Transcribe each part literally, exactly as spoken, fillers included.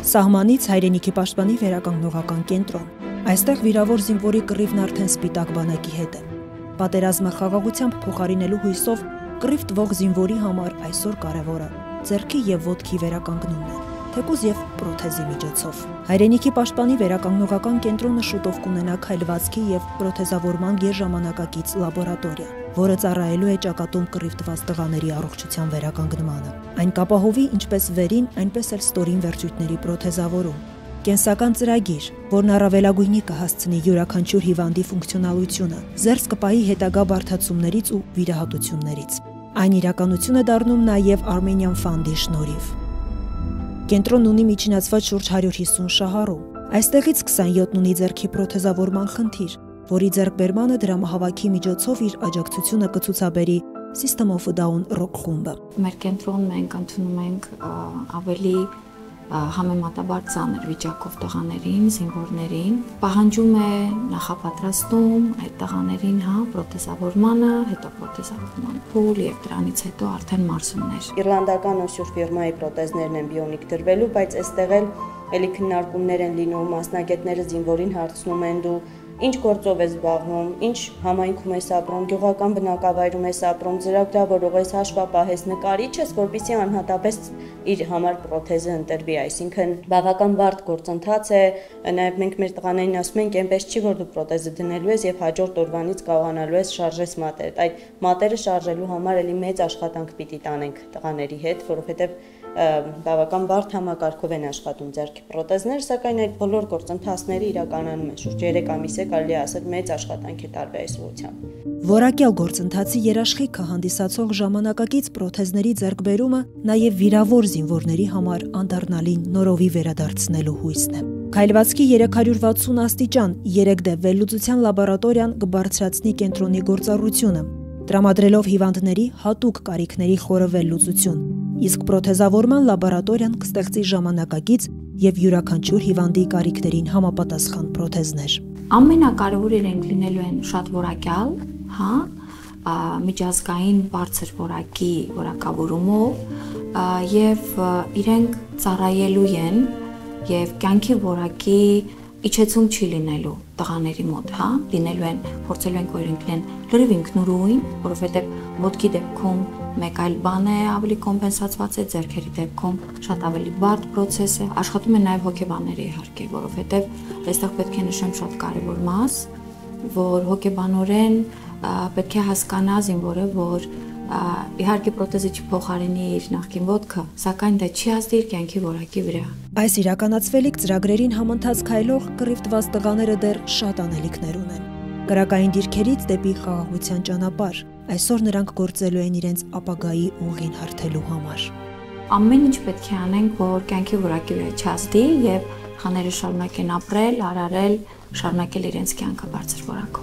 Սահմանից հայրենիքի պաշտպանի վերականգնողական կենտրոն։ Այստեղ վիրավոր զինվորի կռիվն արդեն սպիտակ բանակի հետ է։ Պատերազմը խաղաղությամբ փոխարինելու հույսով կռիվ տվող զինվորի համար այսօր կարևորը ձեռքի եւ ոտքի վերականգնումն է, թեկուզ եւ պրոթեզի միջոցով։ Հայրենիքի պաշտպանի վերականգնողական կենտրոնը շուտով կունենա քայլվածքի եւ պրոթեզավորման գերժամանակակից լաբորատորիա, որը ծառայելու է ճակատում կռիվ տված տղաների առողջության վերականգնմանը։ Այն կապահովի ինչպես վերին, այնպես էլ ստորին վերջույթների պրոթեզավորում։ Կենսական ծրագիր, որն առավելագույնի կհասցնի յուրաքանչյուր հիվանդի ֆունկցիոնալությունը, զերծ կպահի հետագա բարդացումներից ու վիրահատություններից։ Այն իրականություն է դառնում նաև Armenian Fund-ի շնորհիվ։ Կենտրոնն ունի միջինացված շուրջ հարյուր հիսուն շահառու։ Այստեղից քսանյոթն ունի ձեռքի պրոթեզավորման խնդիր, որի ձեռքբերմանը դրամահավաքի միջոցով իր աջակցությունը կցուցաբերի System of a Down Rock խումբը։ Մեր կենտրոնում մենք ընդունում ենք ավելի համեմատաբար ծանր վիճակով տղաներին, զինվորներին, պահանջում է նախապատրաստում այդ տղաներին, հա, պրոթեզավորմանը, հետո պրոթեզավորման փուլ եւ դրանից հետո արդեն մարզումներ։ Իռլանդական օսյուր ֆիրմայի պրոթեզներն են բիոնիկ դրվելու, բայց այստեղ էլ էլի քննարկումներ են լինում, մասնագետները զինվորին հարցնում են դու ինչ գործով ես զբաղվում, ինչ համայնքում ես ապրում, գյուղական բնակավայրում ես ապրում, ծրագրավորող ես, հաշվապահ ես, նկարիչ ես, որպեսզի անհատապես իր համար պրոթեզը ընտրվի, այսինքն բավական բարդ գործընթաց է, նաև մենք մեր տղաներին ասում ենք, այնպես չի, որ դու պրոթեզը դնելու ես եւ հաջորդ օրվանից կարողանալու ես շարժես մատերդ։ Այդ մատերը շարժելու համար էլի մեծ աշխատանք պիտի տանենք տղաների հետ, որովհետեւ բավական բարդ համակարգով են աշխատում ձեռքի պրոթեզներ, սակայն այդ բոլոր գործընթացները իրականանում են շուրջ երեք ամիս է, կարելի է ասել մեծ աշխատանք է տարվի այս ուղղությամբ։ Որակյալ գործընթացի երաշխիքը հանդիսացող ժամանակակից պրոթեզների ձեռքբերումը նաև վիրավոր զինվորների համար անդառնալին նորովի վերադարձնելու հույսն է։ Քայլվածքի երեք հարյուր վաթսուն աստիճան երեք դե վերլուծության լաբորատորիան կբարձրացնի կենտրոնի գործառությունը, տրամադրելով հիվանդների հատուկ կարիքների խորը վերլուծություն, իսկ պրոթեզավորման լաբորատորիան կստեղծի ժամանակակից եւ յուրաքանչյուր հիվանդի կարիքներին համապատասխան պրոթեզներ։ Ամենակարևորը իրենք լինելու են շատ որակյալ, հա, միջազգային բարձր որակի որակավորումով եւ իրենք ծառայելու են եւ կյանքի որակի իջեցում չի լինելու տղաների մոտ, հա, լինելու են, փորձելու ենք որ իրենք լինեն լրիվ ինքնուրույն, որովհետեւ ոտքի դեպքում մեկ այլ բան է ավելի կոմպենսացված է, ձեռքերի դեպքում շատ ավելի բարդ process է, աշխատում են նաև հոգեբանները իհարկե, որովհետև այստեղ պետք է նշեմ շատ կարևոր մաս, որ հոգեբանորեն պետք է հասկանա զինվորը, որ իհարկե պրոթեզը չփոխարինի իր նախկին ոտքը, սակայն դա չի ազդի իր կյանքի որակի վրա։ Այս իրականացվելիք ծրագրերին համընթաց քայլող կռիվ տված տղաները դեռ շատ անելիքներ ունեն։ Կրակային դիրքերից դեպի խաղաղության ճանապարհ, այսօր նրանք գործելու են իրենց ապագայի ուղին հարթելու համար։ Ամեն ինչ պետք է անենք, որ կյանքի որակի վրա չազդի եւ տղաները շարունակեն ապրել, արարել, շարունակել իրենց կյանքը բարձր որակով։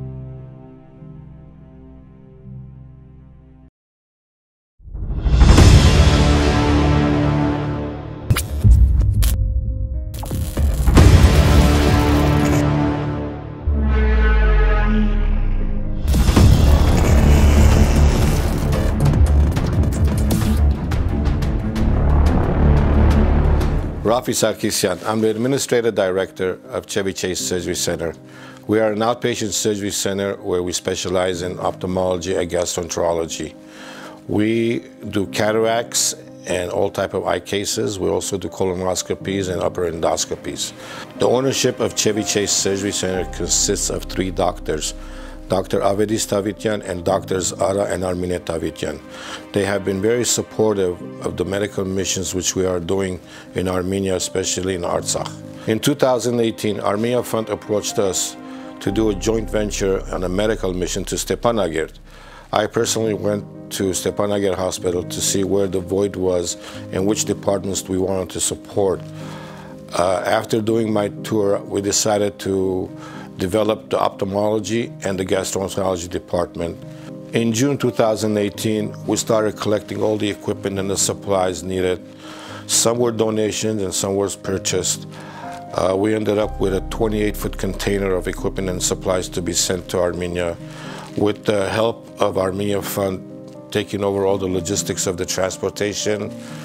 Rafi Sarkisyan, I'm the Administrative Director of Chevy Chase Surgery Center. We are an outpatient surgery center where we specialize in ophthalmology and gastroenterology. We do cataracts and all type of eye cases. We also do colonoscopies and upper endoscopies. The ownership of Chevy Chase Surgery Center consists of three doctors, Doctor Avedis Tavityan and Doctors Ara and Armenia Tavityan. They have been very supportive of the medical missions which we are doing in Armenia, especially in Artsakh. In two thousand eighteen, Armenia Fund approached us to do a joint venture on a medical mission to Stepanakert. I personally went to Stepanakert Hospital to see where the void was and which departments we wanted to support. Uh, after doing my tour, we decided to develop the ophthalmology and the gastroenterology department. In June two thousand eighteen, we started collecting all the equipment and the supplies needed. Some were donations and some was purchased. Uh, we ended up with a twenty-eight foot container of equipment and supplies to be sent to Armenia. With the help of Armenia Fund taking over all the logistics of the transportation,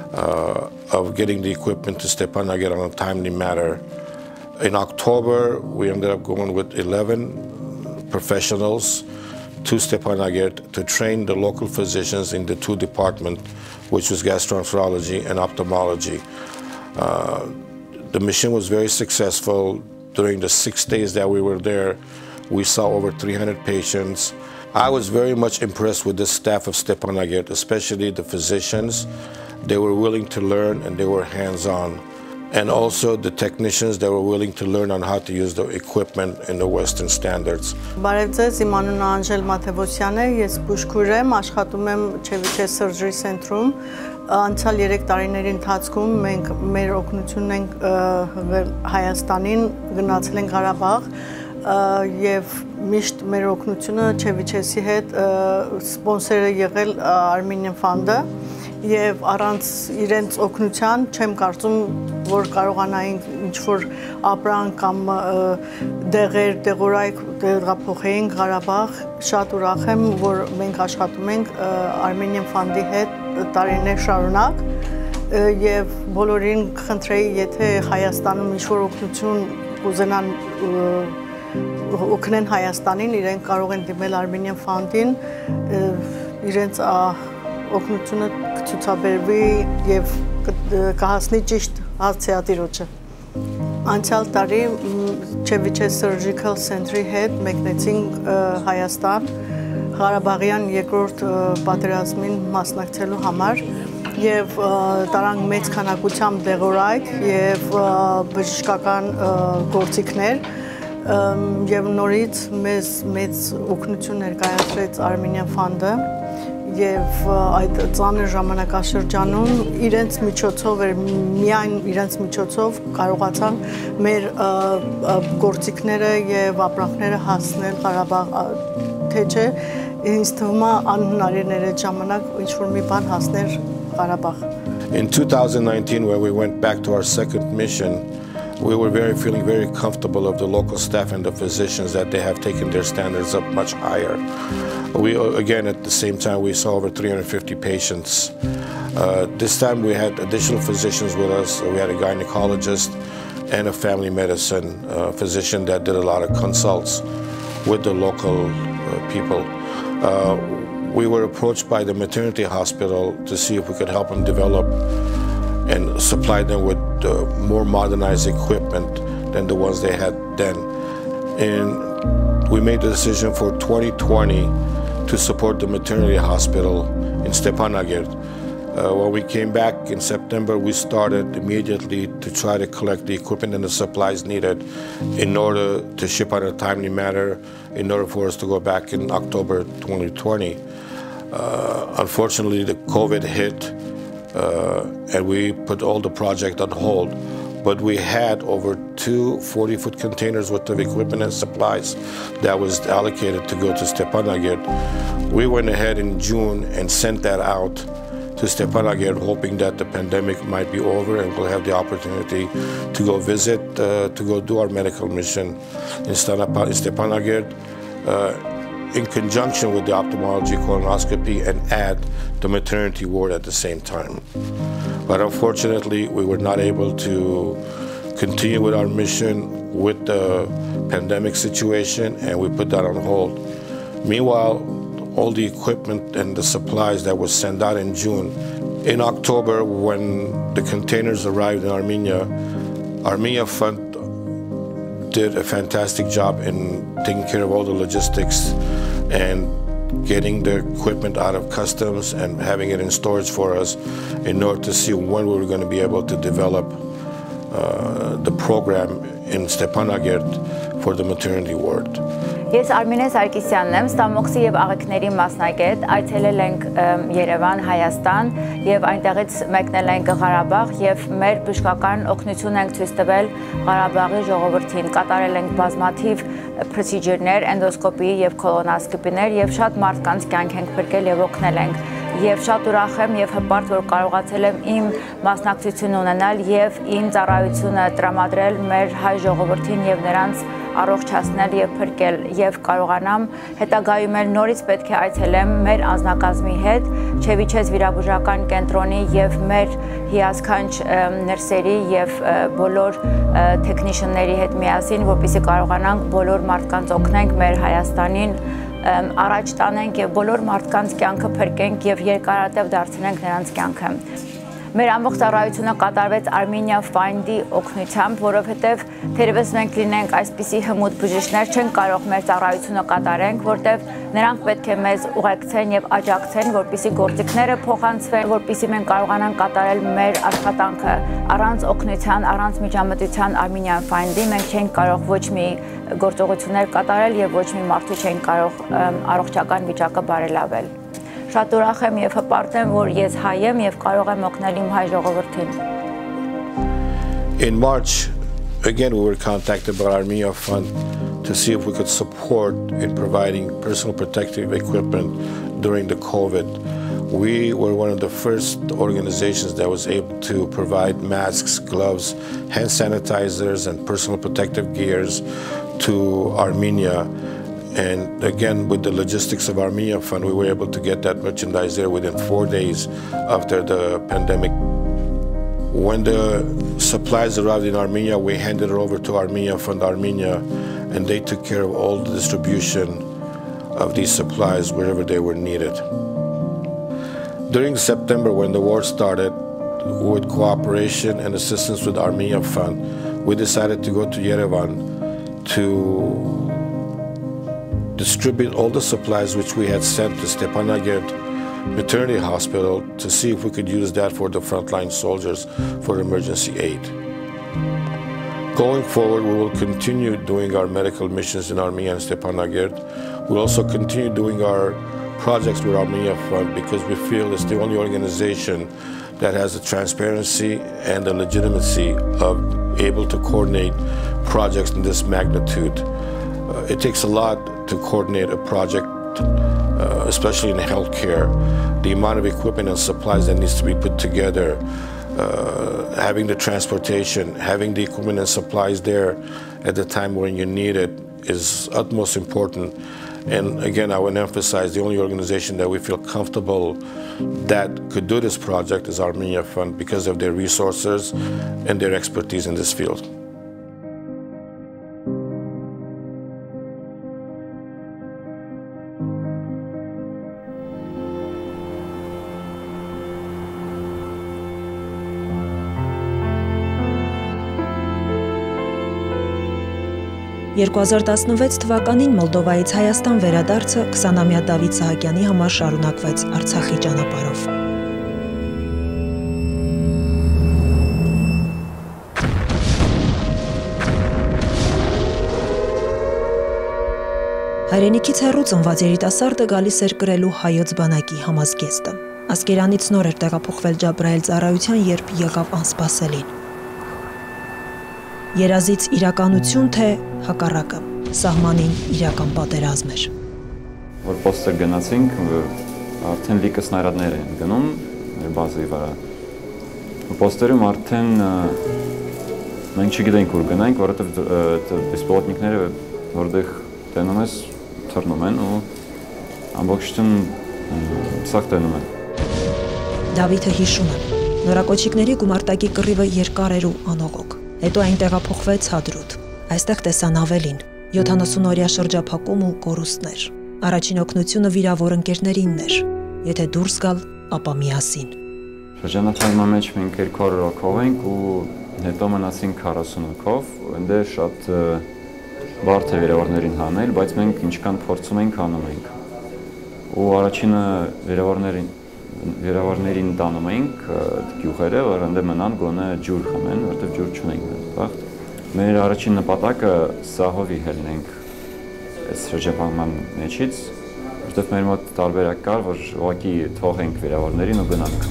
uh, of getting the equipment to Stepanakert in a timely manner. In October, we ended up going with eleven professionals to Stepanakert to train the local physicians in the two departments, which was gastroenterology and ophthalmology. Uh, the mission was very successful. During the six days that we were there, we saw over three hundred patients. I was very much impressed with the staff of Stepanakert, especially the physicians. They were willing to learn and they were hands-on. And also the technicians that were willing to learn on how to use the equipment in the Western standards. Բարև ձեզ, իմ անունը Անժել Մաթևոսյանն է, ես բուժքույր եմ, աշխատում եմ Chevy Surgery Center-ում։ Անցյալ երեք տարիների ընթացքում մենք մեր օգնությունն ենք Հայաստանին, գնացել ենք Ղարաբաղ եւ միշտ մեր օգնությունը Chevy-ի հետ սպոնսորը եղել Armenian Fund-ը եւ առանց իրենց օգնության չեմ կարծում որ կարողանայինք ինչ-որ ապրանք կամ դեղեր, դեղորայք տեղափոխեինք Ղարաբաղ, շատ ուրախ եմ, որ մենք աշխատում ենք Armenian Fund-ի հետ տարիներ շարունակ եւ բոլորին կխնդրեի, եթե Հայաստանում ինչ-որ օգնություն կուզենան օգնեն Հայաստանին, իրենք կարող են դիմել Armenian Fund-ին, իրենց օգնությունը կցուցաբերվի եւ կհասնի ճիշտ հասցեատիրոջը։ Անցյալ տարի Chevy Surgical Center-ի հետ մեկնեցինք Հայաստան Ղարաբաղյան երկրորդ պատերազմին մասնակցելու համար եւ տարանք մեծ քանակությամբ դեղորայք եւ բժշկական գործիքներ եւ նորից մեզ մեծ օգնություն ներկայացրեց Armenian Fund-ը եւ այդ ծանր ժամանակաշրջանում իրենց միջոցով էր միայն իրենց միջոցով կարողացան մեր գործիքները եւ ապրանքները հասնել Ղարաբաղ թե չէ ինձ թվում է անհնարին էր այդ ժամանակ ինչ որ մի բան հասներ Ղարաբաղ. In two thousand nineteen, when we went back to our second mission, we were very feeling very comfortable of the local staff and the physicians that they have taken their standards up much higher. We, again, at the same time, we saw over three hundred fifty patients. Uh, this time we had additional physicians with us. We had a gynecologist and a family medicine uh, physician that did a lot of consults with the local uh, people. Uh, we were approached by the maternity hospital to see if we could help them develop and supply them with uh, more modernized equipment than the ones they had then. And we made the decision for twenty twenty to support the maternity hospital in Stepanakert. Uh, when we came back in September, we started immediately to try to collect the equipment and the supplies needed in order to ship on a timely manner, in order for us to go back in October twenty twenty. Uh, unfortunately, the COVID hit, uh, and we put all the project on hold. But we had over two forty-foot containers worth of equipment and supplies that was allocated to go to Stepanakert. We went ahead in June and sent that out to Stepanakert, hoping that the pandemic might be over and we'll have the opportunity to go visit, uh, to go do our medical mission in Stepanakert, uh, in conjunction with the ophthalmology colonoscopy, and add the maternity ward at the same time. But unfortunately, we were not able to continue with our mission with the pandemic situation, and we put that on hold. Meanwhile, all the equipment and the supplies that was sent out in June, in October, when the containers arrived in Armenia, Armenia Fund did a fantastic job in taking care of all the logistics and getting the equipment out of customs and having it in storage for us in order to see when we were going to be able to develop uh, the program in Stepanakert for the maternity ward. Ես Արմինե Սարգսյանն եմ, ստամոքսի եւ աղիքների մասնագետ, այցելել ենք Yerevan, Հայաստան եւ այնտեղից մեկնել ենք Ղարաբաղ եւ մեր բժշկական օգնություն ենք ցույց տվել Ղարաբաղի ժողովրդին, կատարել ենք բազմաթիվ procedure-ներ, էնդոսկոպի եւ կոլոնոսկոպիներ եւ շատ մարդկանց կյանք ենք փրկել եւ օգնել ենք եւ շատ ուրախ եմ եւ հպարտ, որ կարողացել եմ իմ մասնակցություն ունենալ եւ իմ ծառայությունը տրամադրել մեր հայ ժողովրդին եւ նրանց առողջացնել եւ փրկել եւ կարողանամ հետագայում էլ նորից պետք է այցելեմ մեր անձնակազմի հետ Չևիչես վիրաբուժական կենտրոնի եւ մեր հիասքանչ ներսերի եւ բոլոր տեխնիշիանների հետ միասին, որպեսզի կարողանանք բոլոր մարդկանց օգնենք մեր Հայաստանին առաջ տանենք եւ բոլոր մարդկանց կյանքը փրկենք եւ երկարատև դարձնենք նրանց կյանքը։ Մեր ամբողջ ծառայությունը կատարվեց Armenia Fund-ի օգնությամբ, որովհետև թերևս մենք լինենք այսպիսի հմուտ բժիշկներ, չենք կարող մեր ծառայությունը կատարենք, որտեղ նրանք պետք է մեզ ուղեկցեն եւ աջակցեն, որպեսզի գործիքները փոխանցվեն, որպեսզի մենք կարողանանք կատարել մեր աշխատանքը առանց օգնության, առանց միջամտության Armenia Fund-ի մենք չենք կարող ոչ մի գործողություններ կատարել եւ ոչ մի մարդու չենք կարող առողջական վիճակը բարելավել։ Շատ ուրախ եմ եւ հպարտ եմ, որ ես հայ եմ եւ կարող եմ օգնել իմ հայ ժողովրդին։ In March, again we were contacted by Armenia Fund to see if we could support in providing personal protective equipment during the COVID. We were one of the first organizations that was able to provide masks, gloves, hand sanitizers, and personal protective gears to Armenia. And again, with the logistics of Armenia Fund, we were able to get that merchandise there within four days after the pandemic. When the supplies arrived in Armenia, we handed it over to Armenia Fund Armenia, and they took care of all the distribution of these supplies wherever they were needed. During September, when the war started, with cooperation and assistance with Armenia Fund, we decided to go to Yerevan to distribute all the supplies which we had sent to Stepanakert Maternity Hospital to see if we could use that for the frontline soldiers for emergency aid. Going forward, we will continue doing our medical missions in Armenia and Stepanakert. We'll also continue doing our projects with Armenia Fund because we feel it's the only organization that has the transparency and the legitimacy of able to coordinate projects in this magnitude. Uh, it takes a lot to coordinate a project, uh, especially in healthcare. The amount of equipment and supplies that needs to be put together, uh, having the transportation, having the equipment and supplies there at the time when you need it is utmost important. And again, I want to emphasize the only organization that we feel comfortable that could do this project is Armenia Fund because of their resources and their expertise in this field. երկու հազար տասնվեց թվականին Մոլդովայից Հայաստան վերադարձը քսանամյա Դավիթ Սահակյանի համար շարունակվեց Արցախի ճանապարհով։ Հայրենիքից հեռու ծնված երիտասարդը գալիս էր կրելու հայոց բանակի համազգեստը։ Ասկերանից նոր էր տեղափոխվել Ջաբրայել ծառայության, երբ եղավ անսպասելին։ Երազից իրականություն թե հակառակը, սահմանին իրական պատերազմ էր։ Որ պոստեր գնացինք, արդեն լիքը սնայրադներ են գնում մեր բազայի վրա։ Պոստերում արդեն մենք չգիտենք ուր գնանք, որովհետև բեսպիլոտնիկները որտեղ տենում ես թռնում են ու ամբողջություն սաղ տենում են։ Դավիթը հիշում է, նորակոչիկների գումարտակի կռիվը երկար էր ու անողոք։ Հետո այն տեղափոխվեց Հադրութ։ Այստեղ տեսան ավելին՝ յոթանասունօրյա շրջափակում ու կորուստներ։ Առաջին օգնությունը վիրավոր ընկերներինն էր։ Եթե դուրս գալ, ապա միասին։ Շրջանառության մեջ մենք երկու հարյուր հոգով ենք ու հետո մնացինք քառասուն հոգով, այնտեղ շատ բարդ է վիրավորներին հանել, բայց մենք ինչքան փորձում ենք անում ենք։ Ու առաջինը վիրավորներին վիրավորներին տանում ենք գյուղերը, որ այնտեղ մնան գոնե ջուր խմեն, որտեղ ջուր չունենք այդտեղ։ Մեր առաջին նպատակը սահովի հելնենք այս շրջափակման մեջից, որտեղ մեր մոտ տարբերակ կար, որ ուղղակի թողենք վիրավորներին ու գնանք։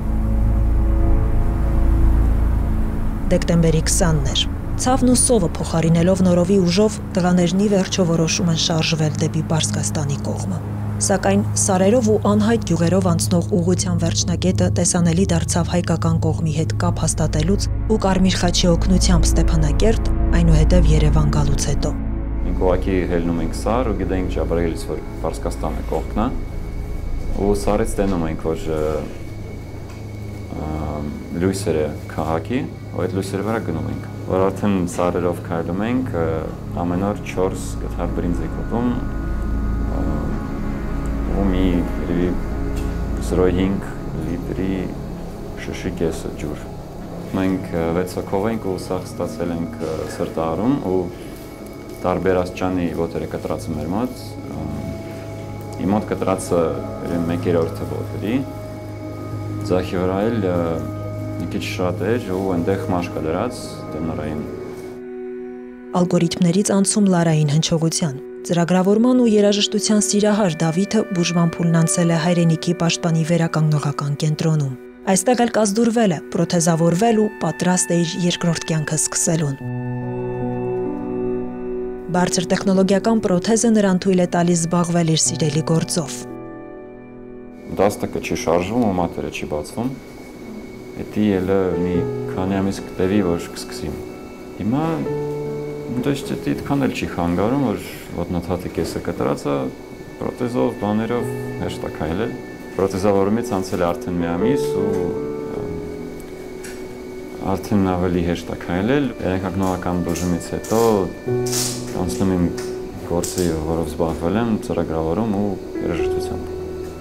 Դեկտեմբերի քսանն էր։ Ցավն ու սովը փոխարինելով նորովի ուժով տղաներն ի վերջո որոշում են շարժվել դեպի Պարսկաստանի կողմը։ Սակայն սարերով ու անհայտ գյուղերով անցնող ուղղության վերջնակետը տեսանելի դարձավ հայկական կողմի հետ կապ հաստատելուց ու Կարմիր խաչի օգնությամբ Ստեփանակերտ, այնուհետև Երևան գալուց հետո։ Մենք ուղղակի հելնում ենք սար ու գիտենք Ջաբրայելից, որ Պարսկաստանը կողքն է, ու սարից տենում ենք, որ լույսերը քաղաքի, ու այդ լույսերը վրա գնում ենք։ Որ արդեն սարերով քայլում ենք, ամեն օր չորս գթար բրինձ ենք ուտում, ու մի զրո հինգ լիտրի շշի կեսը ջուր։ Մենք վեց հոգով ենք ու սաղ ստացել ենք սրտարում ու տարբեր աստիճանի ոտերը կտրած մեր մոտ։ Իմ մոտ կտրածը մեկ երրորդը ոտերի, ձախի վրա էլ մի քիչ շատ էր ու այնտեղ մաշկա դրած տնորային։ Ալգորիթմներից անցում Լարային հնչողության։ Ծրագրավորման ու երաժշտության սիրահար Դավիթը բուժման փուլն անցել է հայրենիքի պաշտպանի վերականգնողական կենտրոնում։ Այստեղ էլ կազդուրվել է, պրոթեզավորվել ու պատրաստ է իր երկրորդ կյանքը սկսելուն։ Բարձր տեխնոլոգիական պրոթեզը նրան թույլ է տալիս զբաղվել իր սիրելի գործով։ Դաստակը չի շարժվում ու մատերը չի բացվում։ Էդի ելը մի քանի ամիս կտևի, որ կսկսեմ։ Հիմա то есть это այդքան էլ չի խանգարում, որ ոտնաթաթի կեսը կտրած է, պրոթեզով, բաներով հեշտ է քայլել։ Պրոթեզավորումից անցել է արդեն մի ամիս ու արդեն ավելի հեշտ է քայլել։ Վերականգնողական բուժումից հետո անցնում եմ գործի, որով զբաղվել եմ, ծրագրավորում ու երաժշտությամբ։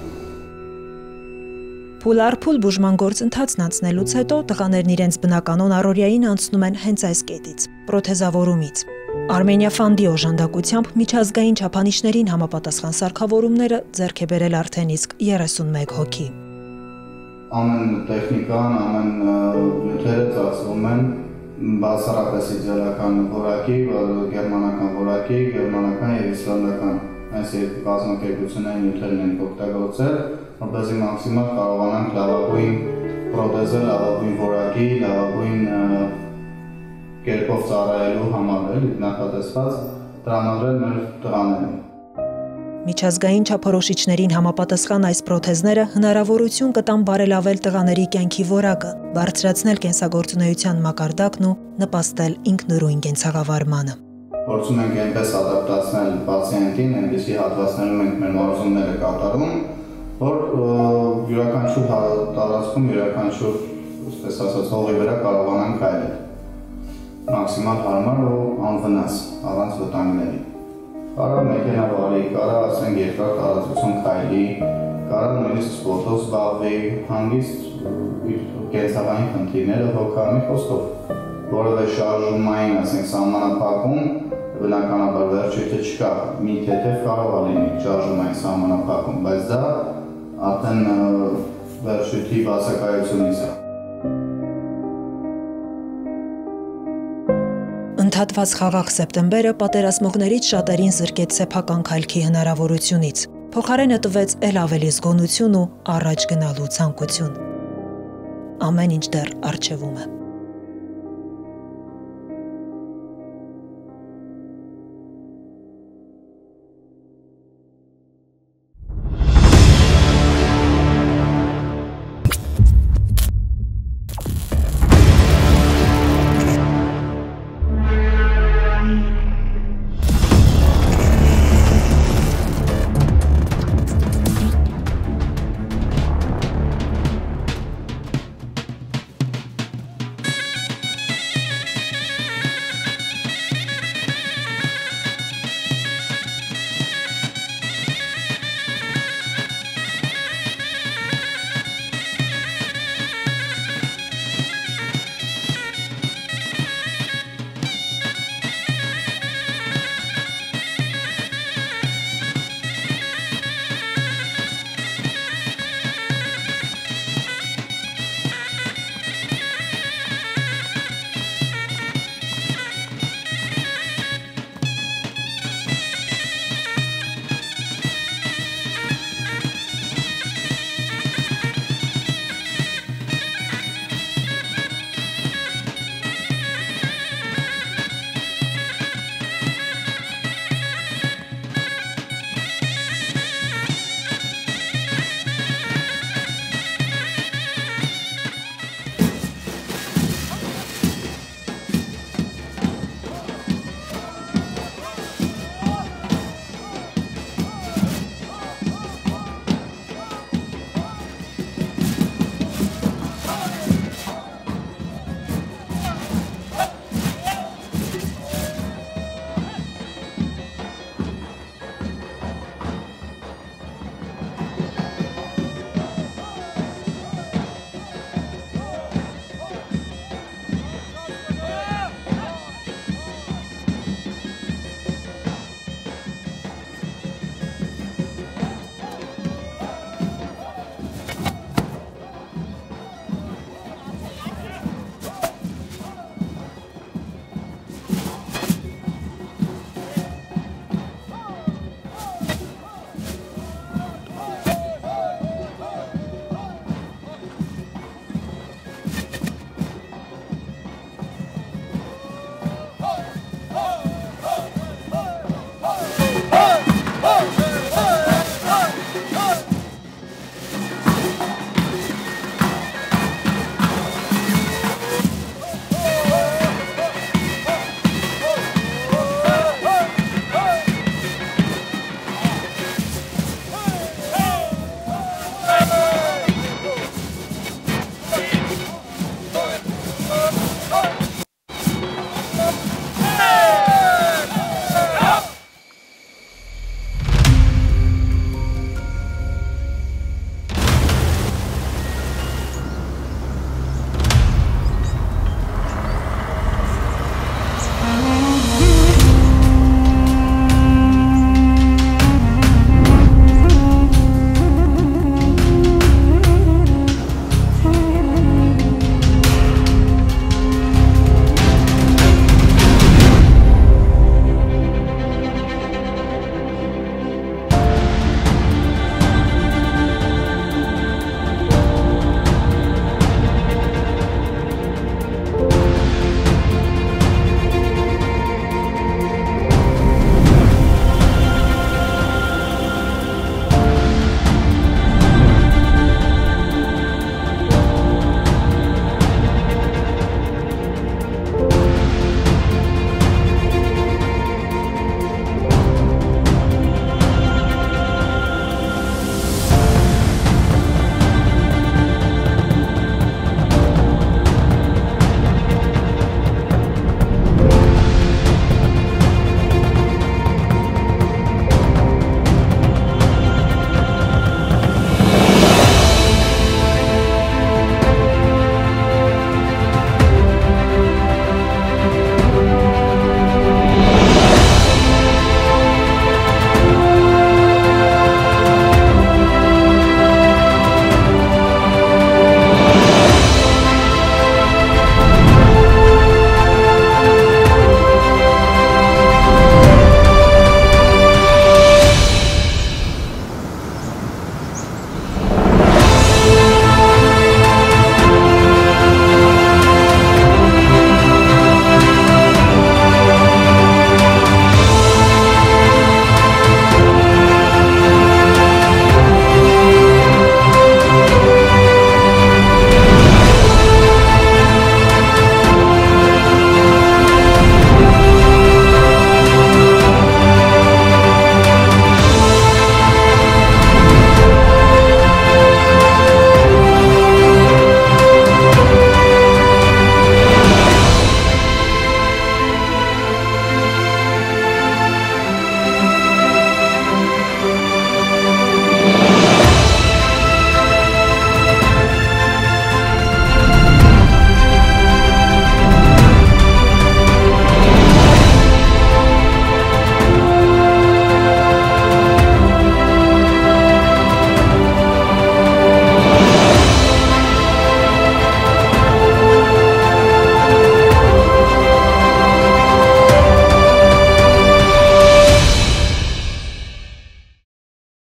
Փուլ առ փուլ բուժման գործընթացն անցնելուց հետո տղաներն իրենց բնականոն առօրյային անցնում են հենց այս կետից՝ պրոթեզավորումից։ Armenia Fund-ի օժանդակությամբ միջազգային չափանիշներին համապատասխան սարքավորումները ձեռք է բերել արդեն իսկ երեսունմեկ հոգի։ Ամեն տեխնիկան, ամեն նյութերը ծախսվում են բացառապես իդեալական որակի, գերմանական որակի, գերմանական և իսլանդական այս երկու կազմակերպությունների նյութերն ենք օգտագործել, որպեսզի մաքսիմալ կարողանանք լավագույն պրոթեզը, լավագույն որակի, լավագույն կերպով ծառայելու համար նախատեսված տրամադրել մեր տղաներին։ Միջազգային չափորոշիչներին համապատասխան այս պրոթեզները հնարավորություն կտան բարելավել տղաների կյանքի որակը, բարձրացնել կենսագործունեության մակարդակն ու նպաստել ինքնուրույն կենցաղավարմանը։ Փորձում ենք այնպես ադապտացնել պացիենտին, այնպեսի հատվածներում ենք մեր մարզումները կատարում, որ յուրաքանչյուր տարածքում, յուրաքանչյուր, այսպես ասած, հողի վրա կարողանանք քայլել։ Մաքսիմալ հարմար ու անվնաս, առանց վտանգների։ Կարա մեքենա վարի, կարա ասենք երկար տարածություն քայլի, կարա նույնիսկ սպորտով զբաղվի, հանգիստ իր կենցաղային խնդիրները հոգա, մի խոսքով, որևէ շարժումային, ասենք, սահմանափակում, բնականաբար վերջույթը չկա, մի թեթև կարող է լինի շարժումային սահմանափակում, բայց դա արդեն վերջույթի բացակայությունից է։ Ընդհատված խաղաղ սեպտեմբերը պատերազմողներից շատերին զրկեց սեփական քայլքի հնարավորությունից, փոխարենը տվեց էլ ավելի զգոնություն ու առաջ գնալու ցանկություն։ Ամեն ինչ դեռ առջևում է։